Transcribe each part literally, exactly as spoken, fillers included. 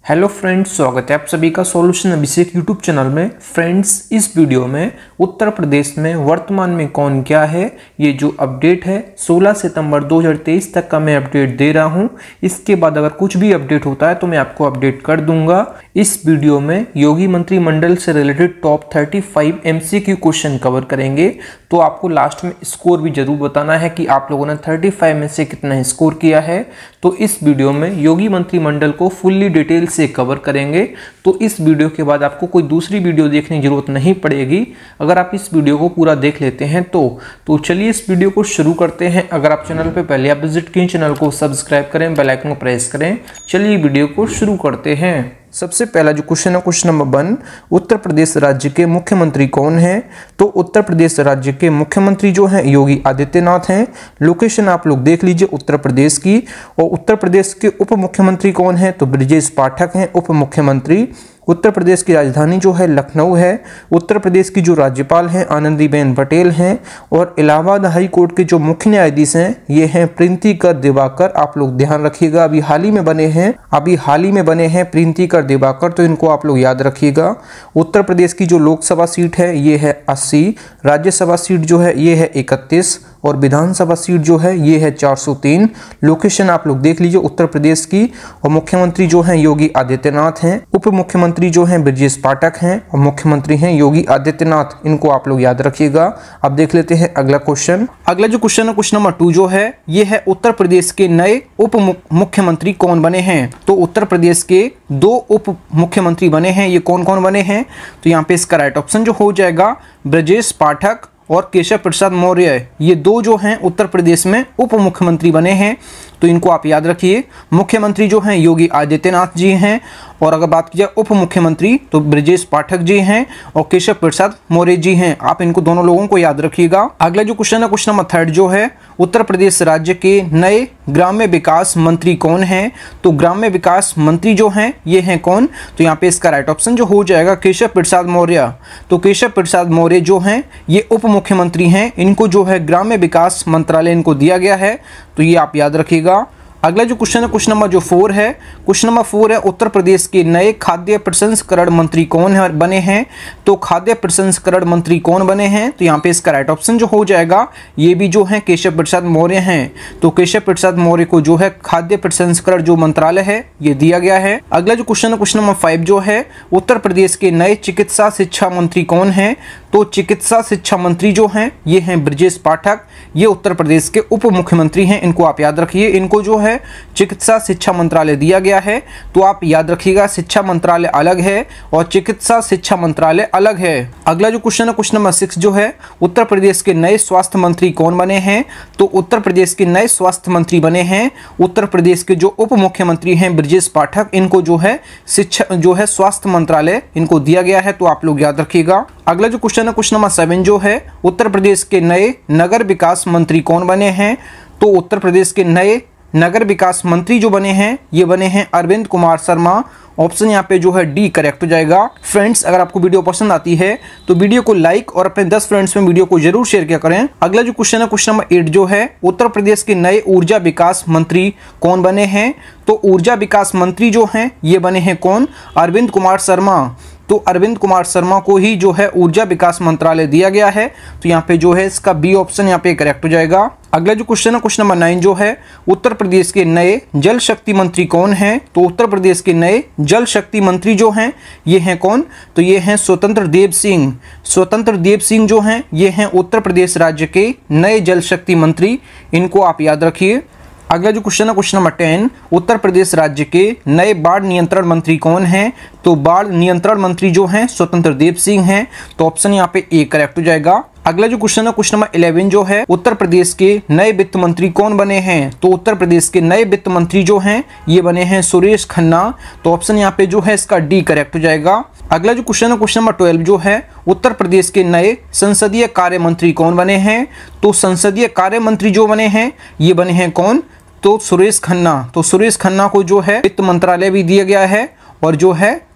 Hello friends, स्वागत है आप सभी का सॉल्यूशन अभिषेक यूट्यूब चैनल में। फ्रेंड्स, इस वीडियो में उत्तर प्रदेश में वर्तमान में कौन क्या है, ये जो अपडेट है सोलह सितंबर दो हज़ार तेईस तक का मैं अपडेट दे रहा हूं। इसके बाद अगर कुछ भी अपडेट होता है तो मैं आपको अपडेट कर दूंगा। इस वीडियो में योगी मंत्रिमंडल से रिलेटेड टॉप पैंतीस एमसीक्यू क्वेश्चन कवर करेंगे। तो आपको लास्ट में स्कोर भी जरूर बताना है कि आप लोगों ने पैंतीस में से कितना स्कोर किया है। तो इस वीडियो में योगी मंत्रिमंडल को फुल्ली डिटेल से कवर करेंगे। तो इस वीडियो के बाद आपको कोई दूसरी वीडियो देखने की जरूरत नहीं पड़ेगी अगर आप इस वीडियो को पूरा देख लेते हैं तो तो चलिए इस वीडियो को शुरू करते हैं। अगर आप चैनल पे पहले आप विजिट किए, चैनल को सब्सक्राइब करें, बेल आइकन को प्रेस करें। चलिए वीडियो को शुरू करते हैं। सबसे पहला जो क्वेश्चन है, question number one, Uttar Pradesh राज्य के मुख्यमंत्री कौन हैं? तो उत्तर प्रदेश राज्य के मुख्यमंत्री जो हैं योगी आदित्यनाथ हैं। लोकेशन आप लोग देख लीजिए उत्तर प्रदेश की। और उत्तर प्रदेश के उप मुख्यमंत्री कौन हैं? तो ब्रजेश पाठक हैं उप मुख्यमंत्री। उत्तर प्रदेश की राजधानी जो है लखनऊ है। उत्तर प्रदेश की जो राज्यपाल हैं आनंदीबेन पटेल हैं। और इलाहाबाद हाई कोर्ट के जो मुख्य न्यायाधीश हैं ये हैं प्रीतिकर दिवाकर। आप लोग ध्यान रखिएगा, अभी हाल ही में बने हैं अभी हाल ही में बने हैं प्रीतिकर दिवाकर, तो इनको आप लोग याद रखिएगा। उत्तर प्रदेश की जो लोकसभा सीट है ये है अस्सी, राज्यसभा सीट जो है ये है इकतीस और विधानसभा सीट जो है ये है चार सौ तीन। लोकेशन आप लोग देख लीजिए उत्तर प्रदेश की। और मुख्यमंत्री जो हैं योगी आदित्यनाथ हैं। उप मुख्यमंत्री जो हैं ब्रजेश पाठक हैं और मुख्यमंत्री हैं योगी आदित्यनाथ। इनको आप लोग याद रखिएगा। अब देख लेते हैं अगला क्वेश्चन। अगला जो क्वेश्चन है क्वेश्चन नंबर टू जो है ये है उत्तर प्रदेश के नए उप मुख्यमंत्री कौन बने हैं? तो उत्तर प्रदेश के दो उप मुख्यमंत्री बने हैं। ये कौन कौन बने हैं? तो यहाँ पे इसका राइट ऑप्शन जो हो जाएगा ब्रजेश पाठक और केशव प्रसाद मौर्य। ये दो जो हैं उत्तर प्रदेश में उप मुख्यमंत्री बने हैं, तो इनको आप याद रखिए। मुख्यमंत्री जो हैं योगी आदित्यनाथ जी हैं और अगर बात की जाए उप मुख्यमंत्री तो ब्रजेश पाठक जी हैं और केशव प्रसाद मौर्य जी हैं। आप इनको दोनों लोगों को याद रखिएगा। अगला जो क्वेश्चन है क्वेश्चन नंबर थर्ड जो है उत्तर प्रदेश राज्य के नए ग्राम्य विकास मंत्री कौन हैं? तो ग्राम्य विकास मंत्री जो हैं ये हैं कौन? तो यहाँ पे इसका राइट ऑप्शन जो हो जाएगा केशव प्रसाद मौर्य। तो केशव प्रसाद मौर्य जो हैं ये उप मुख्यमंत्री हैं। इनको जो है ग्राम्य विकास मंत्रालय इनको दिया गया है, तो ये आप याद रखिएगा। अगला जो क्वेश्चन है क्वेश्चन नंबर जो फोर है क्वेश्चन नंबर फोर है उत्तर प्रदेश के नए खाद्य प्रसंस्करण मंत्री कौन है बने हैं? तो खाद्य प्रसंस्करण मंत्री कौन बने हैं? तो यहाँ पे इसका राइट ऑप्शन जो हो जाएगा ये भी जो है केशव प्रसाद मौर्य हैं। तो केशव प्रसाद मौर्य को जो है खाद्य प्रसंस्करण जो मंत्रालय है ये दिया गया है। अगला जो क्वेश्चन है क्वेश्चन नंबर फाइव जो है उत्तर प्रदेश के नए चिकित्सा शिक्षा मंत्री कौन है? तो चिकित्सा शिक्षा मंत्री जो हैं ये हैं ब्रजेश पाठक। ये उत्तर प्रदेश के उप मुख्यमंत्री हैं, इनको आप याद रखिए। इनको जो है चिकित्सा शिक्षा मंत्रालय दिया गया है, तो आप याद रखिएगा शिक्षा मंत्रालय अलग है और चिकित्सा शिक्षा मंत्रालय अलग है। अगला जो क्वेश्चन है क्वेश्चन नंबर सिक्स जो है उत्तर प्रदेश के नए स्वास्थ्य मंत्री कौन बने हैं? तो उत्तर प्रदेश के नए स्वास्थ्य मंत्री बने हैं उत्तर प्रदेश के जो उप मुख्यमंत्री हैं ब्रजेश पाठक। इनको जो है शिक्षा जो है स्वास्थ्य मंत्रालय इनको दिया गया है, तो आप लोग याद रखिएगा। अगला जो क्वेश्चन है क्वेश्चन नंबर सेवन जो है उत्तर प्रदेश के नए नगर विकास मंत्री कौन बने हैं? तो उत्तर प्रदेश के नए नगर विकास मंत्री जो बने हैं ये बने हैं अरविंद कुमार शर्मा। ऑप्शन यहाँ पे जो है डी करेक्ट हो जाएगा। फ्रेंड्स, अगर आपको वीडियो पसंद आती है तो वीडियो को लाइक और अपने दस फ्रेंड्स में वीडियो को जरूर शेयर किया करें। अगला जो क्वेश्चन है क्वेश्चन नंबर एट जो है उत्तर प्रदेश के नए ऊर्जा विकास मंत्री कौन बने हैं? तो ऊर्जा विकास मंत्री जो हैं ये बने हैं कौन? अरविंद कुमार शर्मा। तो अरविंद कुमार शर्मा को ही जो है ऊर्जा विकास मंत्रालय दिया गया है, तो यहाँ पे जो है इसका बी ऑप्शन यहाँ पे करेक्ट हो जाएगा। अगला जो क्वेश्चन है क्वेश्चन नंबर नाइन जो है उत्तर प्रदेश के नए जल शक्ति मंत्री कौन हैं? तो उत्तर प्रदेश के नए जल शक्ति मंत्री जो हैं ये हैं कौन? तो ये हैं स्वतंत्र देव सिंह। स्वतंत्र देव सिंह जो हैं ये हैं उत्तर प्रदेश राज्य के नए जल शक्ति मंत्री। इनको आप याद रखिए। अगला जो क्वेश्चन है question number ten Uttar Pradesh राज्य के नए बाढ़ नियंत्रण मंत्री कौन हैं? तो बाढ़ नियंत्रण मंत्री जो हैं स्वतंत्र देव सिंह हैं, तो ऑप्शन यहाँ पे ए करेक्ट हो जाएगा। अगला जो क्वेश्चन है क्वेश्चन नंबर इलेवन जो है उत्तर प्रदेश के नए वित्त मंत्री कौन बने हैं? तो उत्तर प्रदेश के नए वित्त मंत्री जो हैं ये बने हैं सुरेश खन्ना। तो ऑप्शन यहाँ पे जो है इसका डी करेक्ट हो जाएगा। अगला जो क्वेश्चन है क्वेश्चन नंबर ट्वेल्व जो है उत्तर प्रदेश के नए संसदीय कार्य मंत्री कौन बने हैं? तो संसदीय कार्य मंत्री जो बने हैं ये बने हैं कौन? तो सुरेश खन्ना। तो सुरेश खन्ना को जो है वित्त मंत्रालय भी दिया गया है और जो है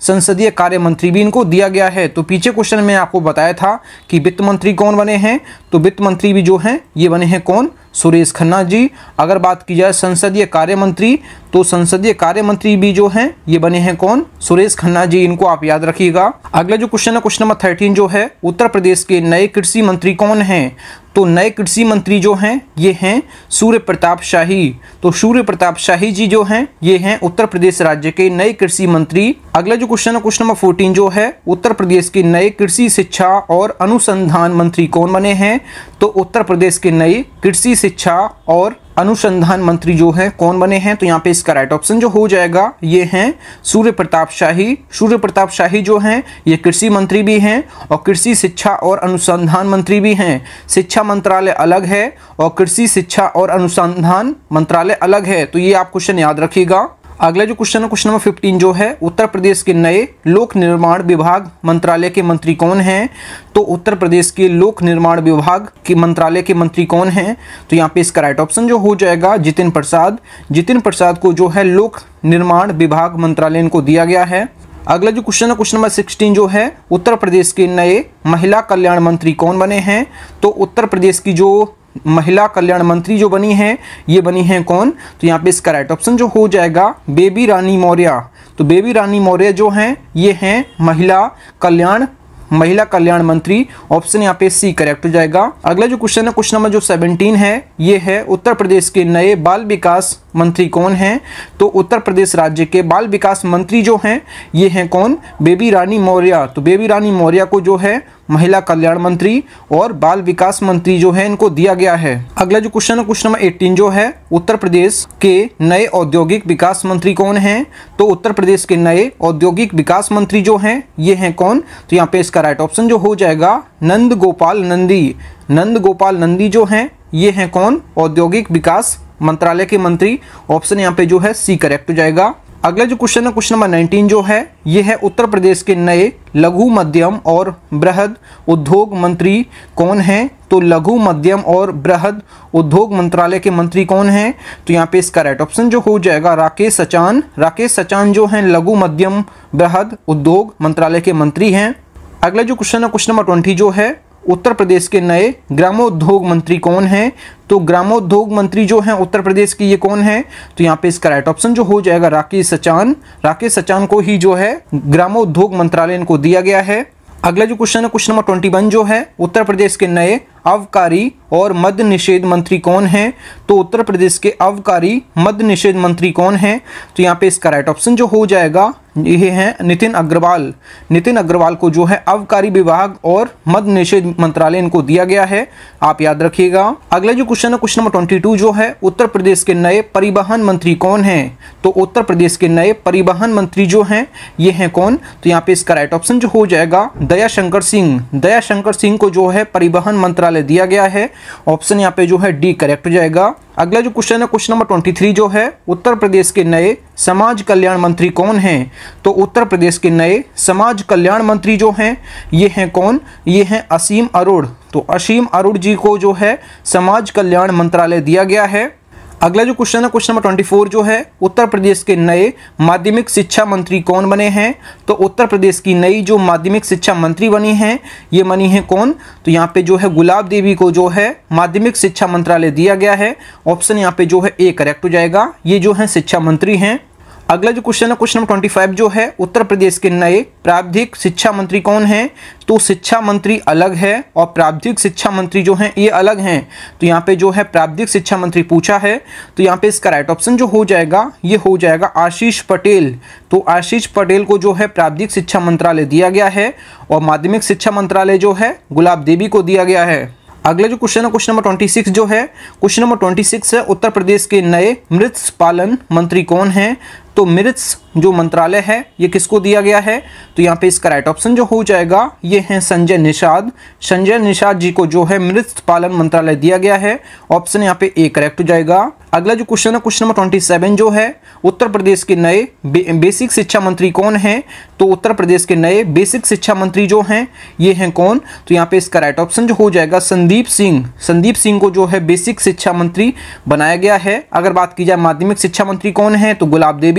संसदीय कार्य मंत्री भी इनको दिया गया है। तो पीछे क्वेश्चन में आपको बताया था कि वित्त मंत्री कौन बने हैं, तो वित्त मंत्री भी जो हैं ये बने हैं कौन, सुरेश खन्ना जी। अगर बात की जाए संसदीय कार्य मंत्री, तो संसदीय कार्य मंत्री भी जो हैं ये बने हैं कौन, सुरेश खन्ना जी। इनको आप याद रखिएगा। अगला जो क्वेश्चन है क्वेश्चन नंबर थर्टीन जो है, उत्तर प्रदेश के नए कृषि मंत्री कौन हैं, तो नए कृषि मंत्री जो हैं ये हैं सूर्य प्रताप शाही। तो सूर्य प्रताप शाही जी जो हैं ये हैं उत्तर प्रदेश राज्य के नए कृषि मंत्री। अगला जो क्वेश्चन है क्वेश्चन नंबर फोर्टीन जो है, उत्तर प्रदेश के नए कृषि शिक्षा और अनुसंधान मंत्री कौन बने हैं, तो उत्तर प्रदेश के नए कृषि शिक्षा और अनुसंधान मंत्री जो है कौन बने हैं, तो यहाँ पे इसका राइट ऑप्शन जो हो जाएगा ये हैं सूर्य प्रताप शाही। सूर्य प्रताप शाही जो हैं ये कृषि मंत्री भी हैं और कृषि शिक्षा और अनुसंधान मंत्री भी हैं। शिक्षा मंत्रालय अलग है और कृषि शिक्षा और अनुसंधान मंत्रालय अलग है, तो ये आप क्वेश्चन याद रखिएगा। अगला जो क्वेश्चन है क्वेश्चन नंबर फिफ्टीन जो है, उत्तर प्रदेश के नए लोक निर्माण विभाग मंत्रालय के मंत्री कौन हैं, तो उत्तर प्रदेश के लोक निर्माण विभाग के मंत्रालय के मंत्री कौन हैं, तो यहाँ पे इसका राइट ऑप्शन जो हो जाएगा जितिन प्रसाद। जितिन प्रसाद को जो है लोक निर्माण विभाग मंत्रालय इनको दिया गया है। अगला जो क्वेश्चन है क्वेश्चन नंबर सिक्सटीन जो है, उत्तर प्रदेश के नए महिला कल्याण मंत्री कौन बने हैं, तो उत्तर प्रदेश की जो महिला कल्याण मंत्री जो बनी हैं ये बनी हैं कौन, तो यहाँ पे इसका राइट ऑप्शन जो हो जाएगा बेबी रानी मौर्य। तो बेबी रानी मौर्य जो हैं ये हैं महिला कल्याण महिला कल्याण मंत्री। ऑप्शन यहाँ पे सी करेक्ट हो जाएगा। अगला जो क्वेश्चन है क्वेश्चन नंबर जो सेवनटीन है ये है, उत्तर प्रदेश के नए बाल विकास मंत्री कौन हैं, तो उत्तर प्रदेश राज्य के बाल विकास मंत्री जो हैं ये हैं कौन, बेबी रानी मौर्य। तो बेबी रानी मौर्य को जो है महिला कल्याण मंत्री और बाल विकास मंत्री जो है इनको दिया गया है। अगला जो क्वेश्चन है क्वेश्चन नंबर एटीन जो है, उत्तर प्रदेश के नए औद्योगिक विकास मंत्री कौन हैं, तो उत्तर प्रदेश के नए औद्योगिक विकास मंत्री जो हैं ये हैं कौन, तो यहाँ पे इसका राइट ऑप्शन जो हो जाएगा नंद गोपाल नंदी। नंद गोपाल नंदी जो हैं ये हैं कौन, औद्योगिक विकास मंत्रालय के मंत्री। ऑप्शन यहाँ पे जो है सी करेक्ट हो जाएगा। अगला जो क्वेश्चन है क्वेश्चन नंबर नाइनटीन जो है ये है, उत्तर प्रदेश के नए लघु मध्यम और बृहद उद्योग मंत्री कौन हैं, तो लघु मध्यम और बृहद उद्योग मंत्रालय के मंत्री कौन हैं, तो यहाँ पे इसका राइट ऑप्शन जो हो जाएगा राकेश सचान। राकेश सचान जो हैं लघु मध्यम बृहद उद्योग मंत्रालय के मंत्री हैं। अगला जो क्वेश्चन है क्वेश्चन नंबर ट्वेंटी जो है, उत्तर प्रदेश के नए ग्रामोद्योग मंत्री कौन हैं, तो ग्रामोद्योग मंत्री जो हैं उत्तर प्रदेश की ये कौन है, तो यहाँ पे इसका राइट ऑप्शन जो हो जाएगा राकेश सचान। राकेश सचान को ही जो है ग्रामोद्योग मंत्रालय इनको दिया गया है। अगला जो क्वेश्चन है क्वेश्चन नंबर ट्वेंटी वन जो है, उत्तर प्रदेश के नए अबकारी और मद्य निषेध मंत्री कौन हैं, तो उत्तर प्रदेश के अबकारी मद्य निषेध मंत्री कौन हैं, तो यहाँ पे इसका राइट ऑप्शन जो हो जाएगा ये है नितिन अग्रवाल। नितिन अग्रवाल को जो है अबकारी विभाग और मद्य निषेध मंत्रालय इनको दिया गया है, आप याद रखिएगा। अगला जो क्वेश्चन है क्वेश्चन नंबर ट्वेंटी टू जो है, उत्तर प्रदेश के नए परिवहन मंत्री कौन हैं, तो उत्तर प्रदेश के नए परिवहन मंत्री जो हैं ये हैं कौन, तो यहाँ पे इसका राइट ऑप्शन जो हो जाएगा दयाशंकर सिंह। दयाशंकर सिंह को जो है परिवहन मंत्रालय दिया गया है। ऑप्शन यहाँ पे जो है डी करेक्ट हो जाएगा। अगला जो क्वेश्चन है क्वेश्चन नंबर ट्वेंटी थ्री जो है, उत्तर प्रदेश के नए समाज कल्याण मंत्री कौन हैं, तो उत्तर प्रदेश के नए समाज कल्याण मंत्री जो हैं ये हैं कौन, ये हैं असीम अरोड़। तो असीम अरोड़ जी को जो है समाज कल्याण मंत्रालय दिया गया है। अगला जो क्वेश्चन है क्वेश्चन नंबर ट्वेंटी फोर जो है, उत्तर प्रदेश के नए माध्यमिक शिक्षा मंत्री कौन बने हैं, तो उत्तर प्रदेश की नई जो माध्यमिक शिक्षा मंत्री बनी हैं ये बनी है कौन, तो यहाँ पे जो है गुलाब देवी को जो है माध्यमिक शिक्षा मंत्रालय दिया गया है। ऑप्शन यहाँ पे जो है ए करेक्ट हो जाएगा, ये जो है शिक्षा मंत्री हैं। अगला जो क्वेश्चन है क्वेश्चन नंबर ट्वेंटी फाइव जो है, उत्तर प्रदेश के नए प्रावधिक शिक्षा मंत्री कौन हैं, तो शिक्षा मंत्री अलग है और प्रावधिक शिक्षा मंत्री जो हैं ये अलग हैं। तो यहाँ पे जो है प्रावधिक शिक्षा मंत्री पूछा है, तो यहाँ पे इसका राइट ऑप्शन जो हो जाएगा ये हो जाएगा आशीष पटेल। तो आशीष पटेल को जो है प्रावधिक शिक्षा मंत्रालय दिया गया है और माध्यमिक शिक्षा मंत्रालय जो है गुलाब देवी को दिया गया है। अगला जो क्वेश्चन है क्वेश्चन नंबर ट्वेंटी सिक्स जो है, क्वेश्चन नंबर ट्वेंटी सिक्स है, उत्तर प्रदेश के नए मत्स्य पालन मंत्री कौन हैं, तो मत्स्य जो मंत्रालय है ये किसको दिया गया है, तो यहाँ पे इसका राइट ऑप्शन जो हो जाएगा ये है संजय निषाद। संजय निषाद जी को जो है मत्स्य पालन मंत्रालय दिया गया है। ऑप्शन यहाँ पे ए करेक्ट हो जाएगा। अगला जो क्वेश्चन है क्वेश्चन नंबर ट्वेंटी सेवन जो है, उत्तर प्रदेश के नए बे, बेसिक शिक्षा मंत्री कौन हैं, तो उत्तर प्रदेश के नए बेसिक शिक्षा मंत्री जो हैं ये हैं कौन, तो यहाँ पे इसका राइट ऑप्शन जो हो जाएगा संदीप सिंह। संदीप सिंह को जो है बेसिक शिक्षा मंत्री बनाया गया है। अगर बात की जाए माध्यमिक शिक्षा मंत्री कौन है, तो गुलाब देवी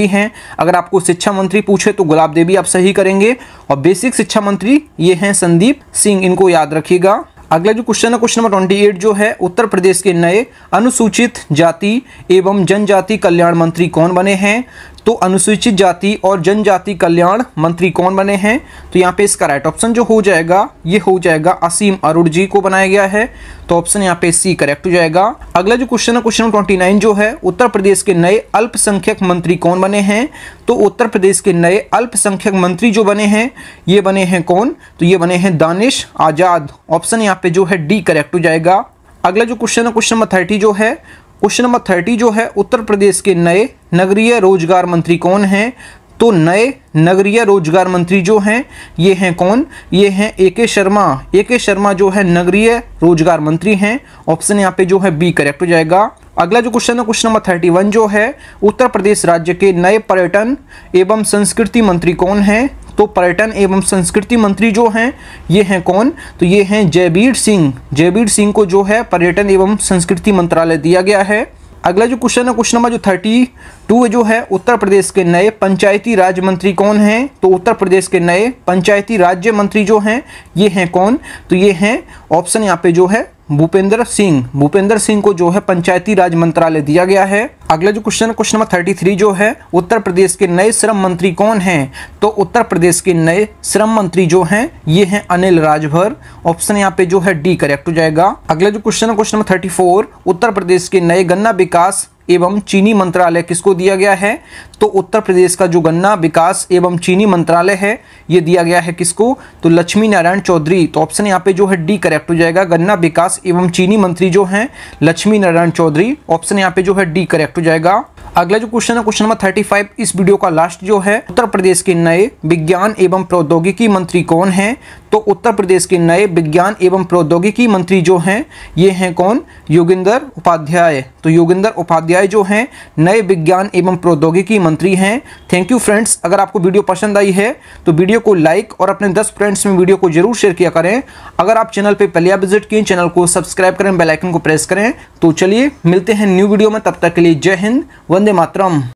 सही हैं। अगर आपको शिक्षा मंत्री पूछे तो गुलाब देवी आप सही करेंगे, और बेसिक शिक्षा मंत्री ये हैं संदीप सिंह, इनको याद रखिएगा। अगला जो क्वेश्चन है क्वेश्चन नंबर अट्ठाईस जो है, उत्तर प्रदेश के नए अनुसूचित जाति एवं जनजाति कल्याण मंत्री कौन बने हैं? तो अनुसूचित जाति और जनजाति कल्याण मंत्री कौन बने हैं? तो यहाँ पे इसका राइट ऑप्शन जो हो जाएगा ये हो जाएगा असीम अरुण जी को बनाया गया है, तो ऑप्शन यहाँ पे सी करेक्ट हो जाएगा। अगला जो क्वेश्चन है क्वेश्चन नंबर उनतीस जो है, उत्तर प्रदेश के नए अल्पसंख्यक मंत्री कौन बने हैं? तो उत्तर प्रदेश के नए अल्पसंख्यक मंत्री जो बने हैं ये बने हैं कौन? तो ये बने हैं दानिश आजाद, ऑप्शन यहाँ पे जो है डी करेक्ट हो जाएगा। अगला जो क्वेश्चन है क्वेश्चन नंबर तीस जो है, क्वेश्चन नंबर तीस जो है, उत्तर प्रदेश के नए नगरीय रोजगार मंत्री कौन हैं? तो नए नगरीय रोजगार मंत्री जो हैं ये हैं कौन? ये हैं ए के शर्मा। ए के शर्मा जो है नगरीय रोजगार मंत्री हैं, ऑप्शन यहाँ पे जो है बी करेक्ट हो जाएगा। अगला जो क्वेश्चन है क्वेश्चन नंबर इकतीस जो है, उत्तर प्रदेश राज्य के नए पर्यटन एवं संस्कृति मंत्री कौन हैं? तो पर्यटन एवं संस्कृति मंत्री जो हैं ये हैं कौन? तो ये हैं जयवीर सिंह। जयवीर सिंह को जो है पर्यटन एवं संस्कृति मंत्रालय दिया गया है। अगला जो क्वेश्चन है क्वेश्चन नंबर जो बत्तीस जो है, उत्तर प्रदेश के नए पंचायती राज मंत्री कौन हैं? तो उत्तर प्रदेश के नए पंचायती राज्य मंत्री जो हैं ये हैं कौन? तो ये हैं ऑप्शन यहाँ पे जो है भूपेंद्र सिंह। भूपेंद्र सिंह को जो है पंचायती राज मंत्रालय दिया गया है। अगला जो क्वेश्चन है क्वेश्चन नंबर तैंतीस जो है, उत्तर प्रदेश के नए श्रम मंत्री कौन हैं? तो उत्तर प्रदेश के नए श्रम मंत्री जो हैं ये हैं अनिल राजभर, ऑप्शन यहाँ पे जो है डी करेक्ट हो जाएगा। अगला जो क्वेश्चन है क्वेश्चन नंबर चौंतीस, उत्तर प्रदेश के नए गन्ना विकास एवं चीनी मंत्रालय किसको दिया गया है? तो उत्तर प्रदेश का जो गन्ना विकास एवं चीनी मंत्रालय है ये दिया गया है किसको? तो लक्ष्मी नारायण चौधरी, तो ऑप्शन यहाँ पे जो है डी करेक्ट हो जाएगा। गन्ना विकास एवं चीनी मंत्री जो हैं लक्ष्मी नारायण चौधरी, ऑप्शन यहाँ पे जो है डी करेक्ट हो जाएगा। अगला जो क्वेश्चन है क्वेश्चन नंबर पैंतीस, इस वीडियो का लास्ट जो है, उत्तर प्रदेश के नए विज्ञान एवं प्रौद्योगिकी मंत्री कौन हैं? तो उत्तर प्रदेश के नए विज्ञान एवं प्रौद्योगिकी मंत्री जो हैं ये हैं कौन? योगेंद्र उपाध्याय। तो योगेंद्र उपाध्याय जो हैं नए विज्ञान एवं प्रौद्योगिकी मंत्री हैं। थैंक यू फ्रेंड्स, अगर आपको वीडियो पसंद आई है तो वीडियो को लाइक और अपने दस फ्रेंड्स में वीडियो को जरूर शेयर किया करें। अगर आप चैनल पे पहले विजिट किए, चैनल को सब्सक्राइब करें, बेल आइकन को प्रेस करें। तो चलिए मिलते हैं न्यू वीडियो में, तब तक के लिए जय हिंद, वंदे मातरम।